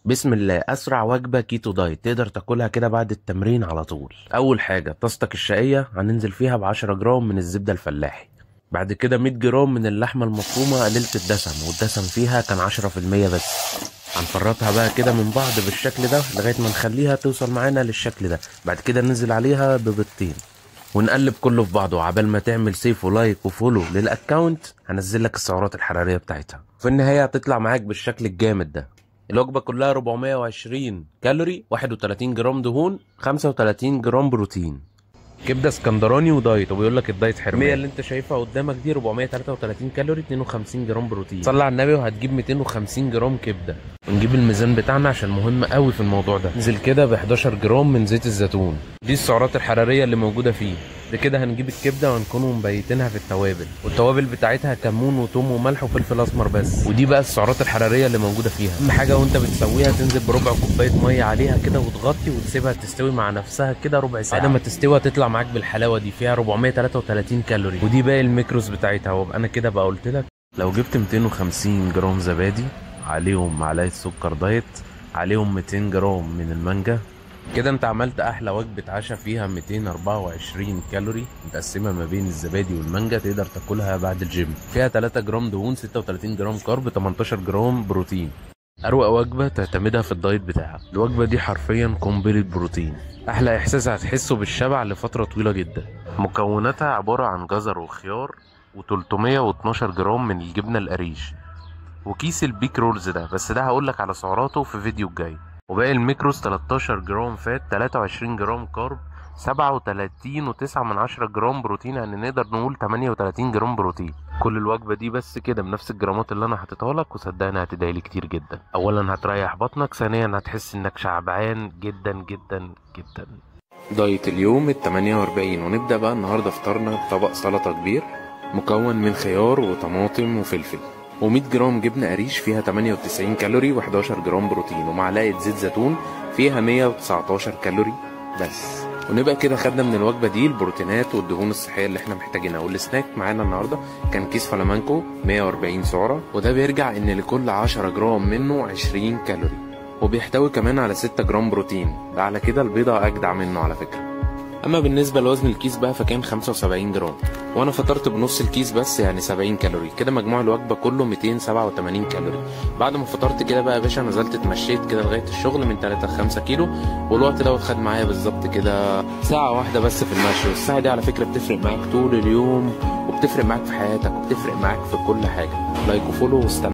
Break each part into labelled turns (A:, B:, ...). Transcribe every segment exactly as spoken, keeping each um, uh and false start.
A: بسم الله. اسرع وجبه كيتو دايت تقدر تاكلها كده بعد التمرين على طول. اول حاجه طاستك الشقيه هننزل فيها ب عشرة جرام من الزبده الفلاحي، بعد كده مية جرام من اللحمه المفرومه قليله الدسم، والدسم فيها كان عشرة في المية بس. هنفرطها بقى كده من بعض بالشكل ده لغايه ما نخليها توصل معانا للشكل ده. بعد كده ننزل عليها ببيضتين ونقلب كله في بعضه. عبال ما تعمل سيف ولايك وفولو للاكونت هنزل لك السعرات الحراريه بتاعتها. في النهايه هتطلع معاك بالشكل الجامد ده. الوجبه كلها أربعمية وعشرين كالوري، واحد وتلاتين جرام دهون، خمسة وتلاتين جرام بروتين. كبده اسكندراني ودايت، وبيقول لك الدايت حرمان. المية اللي انت شايفها قدامك دي أربعمية وتلاتة وتلاتين كالوري، اتنين وخمسين جرام بروتين. صلي على النبي وهتجيب ميتين وخمسين جرام كبده. ونجيب الميزان بتاعنا عشان مهم قوي في الموضوع ده. ننزل كده ب حداشر جرام من زيت الزيتون، دي السعرات الحراريه اللي موجوده فيه. بعد كده هنجيب الكبده وهنكونوا مبيتينها في التوابل، والتوابل بتاعتها كمون وثوم وملح وفلفل اسمر بس. ودي بقى السعرات الحراريه اللي موجوده فيها. اهم حاجه وانت بتسويها تنزل بربع كوبايه ميه عليها كده وتغطي وتسيبها تستوي مع نفسها كده ربع ساعه. بعد ما تستوي تطلع معاك بالحلاوه دي، فيها أربعمية وتلاتة وتلاتين كالوري، ودي باقي الميكروز بتاعتها. وابقى انا كده بقى قلت لك لو جبت ميتين وخمسين جرام زبادي، عليهم معلقه سكر دايت، عليهم ميتين جرام من المانجا، كده انت عملت احلى وجبه عشاء فيها ميتين وأربعة وعشرين كالوري متقسمه ما بين الزبادي والمانجا، تقدر تاكلها بعد الجيم. فيها تلاتة جرام دهون، ستة وتلاتين جرام كارب، تمنتاشر جرام بروتين. اروق وجبه تعتمدها في الدايت بتاعك. الوجبه دي حرفيا قنبله بروتين، احلى احساس هتحسه بالشبع لفتره طويله جدا. مكوناتها عباره عن جزر وخيار وتلتمية واتناشر جرام من الجبنه القريش، وكيس البيك رولز ده، بس ده هقولك على سعراته في فيديو الجاي. وباقي الميكروز تلتاشر جرام فات، تلاتة وعشرين جرام كارب، سبعة وتلاتين وتسعة من عشرة جرام بروتين، يعني نقدر نقول تمنية وتلاتين جرام بروتين. كل الوجبه دي بس كده بنفس الجرامات اللي انا حاططها لك، وصدقني هتدعيلي كتير جدا. اولا هتريح بطنك، ثانيا هتحس انك شعبعان جدا جدا جدا. دايت اليوم ال تمنية وأربعين، ونبدا بقى النهارده فطارنا بطبق سلطه كبير مكون من خيار وطماطم وفلفل، ومية جرام جبنه قريش فيها تمنية وتسعين كالوري وحداشر جرام بروتين، ومعلقه زيت زيتون فيها مية وتسعتاشر كالوري بس. ونبقى كده خدنا من الوجبه دي البروتينات والدهون الصحيه اللي احنا محتاجينها. والسناك معانا النهارده كان كيس فلامانكو مية وأربعين سعره، وده بيرجع ان لكل عشرة جرام منه عشرين كالوري، وبيحتوي كمان على ستة جرام بروتين. ده على كده البيضه اجدع منه على فكره. اما بالنسبه لوزن الكيس بقى فكان خمسة وسبعين جرام، وانا فطرت بنص الكيس بس يعني سبعين كالوري. كده مجموع الوجبه كله ميتين وسبعة وتمانين كالوري. بعد ما فطرت كده بقى يا باشا نزلت اتمشيت كده لغايه الشغل من تلاتة ل خمسة كيلو، والوقت دوت خد معايا بالظبط كده ساعه واحده بس في المشي. والساعه دي على فكره بتفرق معاك طول اليوم، وبتفرق معاك في حياتك، وبتفرق معاك في كل حاجه. لايك وفولو واستنى.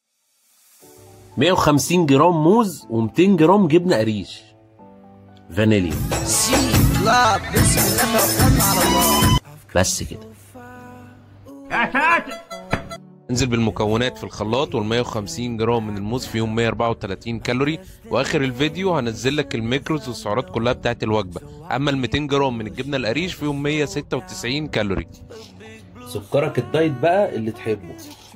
A: مية وخمسين جرام موز وميتين جرام جبنه قريش فانيليا.
B: لا بسم الله توكلنا على الله.
A: بس كده. انزل بالمكونات في الخلاط، وال مية وخمسين جرام من الموز فيهم مية وأربعة وتلاتين كالوري. واخر الفيديو هنزل لك الميكروز والسعرات كلها بتاعت الوجبه. اما ال ميتين جرام من الجبنه القريش فيهم مية وستة وتسعين كالوري. سكرك الدايت بقى اللي تحبه،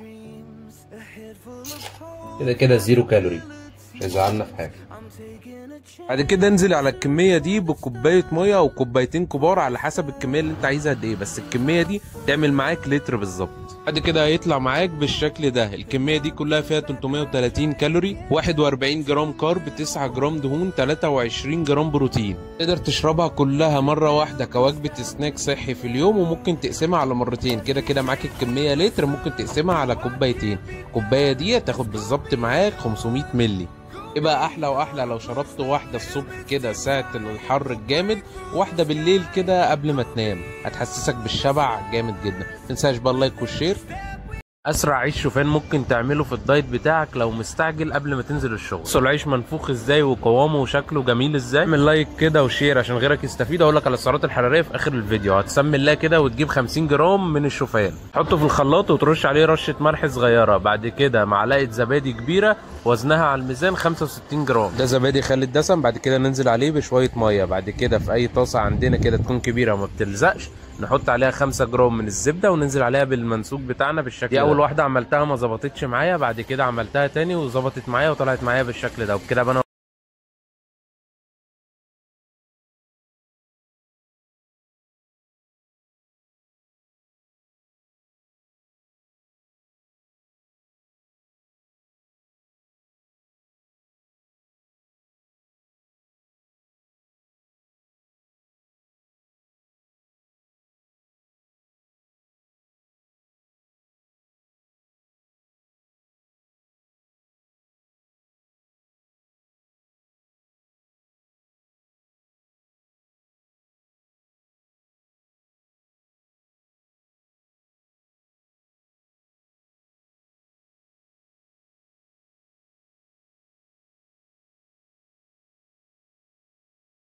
A: كده كده زيرو كالوري، مش هيزعلنا في حاجه. بعد كده انزل على الكميه دي بكوبايه ميه او كوبايتين كبار على حسب الكميه اللي انت عايزها قد ايه، بس الكميه دي تعمل معاك لتر بالظبط. بعد كده هيطلع معاك بالشكل ده. الكميه دي كلها فيها تلتمية وتلاتين كالوري، واحد وأربعين جرام كارب، تسعة جرام دهون، تلاتة وعشرين جرام بروتين. تقدر تشربها كلها مره واحده كوجبه سناك صحي في اليوم، وممكن تقسمها على مرتين. كده كده معاك الكميه لتر، ممكن تقسمها على كوبايتين. الكوبايه دي هتاخد بالظبط معاك خمسمية مللي. يبقى احلى واحلى لو شربت واحده الصبح كده ساعه الحر الجامد، واحده بالليل كده قبل ما تنام، هتحسسك بالشبع جامد جدا. متنساش بقى اللايك والشير. اسرع عيش شوفان ممكن تعمله في الدايت بتاعك لو مستعجل قبل ما تنزل الشغل. بصوا العيش منفوخ ازاي وقوامه وشكله جميل ازاي. اعمل لايك كده وشير عشان غيرك يستفيد. اقول لك على السعرات الحراريه في اخر الفيديو. هتسمي الله كده وتجيب خمسين جرام من الشوفان، تحطه في الخلاط وترش عليه رشه ملح صغيره. بعد كده معلقه زبادي كبيره وزنها على الميزان خمسة وستين جرام، ده زبادي خالي الدسم. بعد كده ننزل عليه بشويه ميه. بعد كده في اي طاسه عندنا كده تكون كبيره وما بتلزقش، نحط عليها خمسة جرام من الزبده وننزل عليها بالمنسوج بتاعنا بالشكل دي. اول واحده عملتها ما ظبطتش معايا، بعد كده عملتها تاني وظبطت معايا وطلعت معايا بالشكل ده. وبكده بقى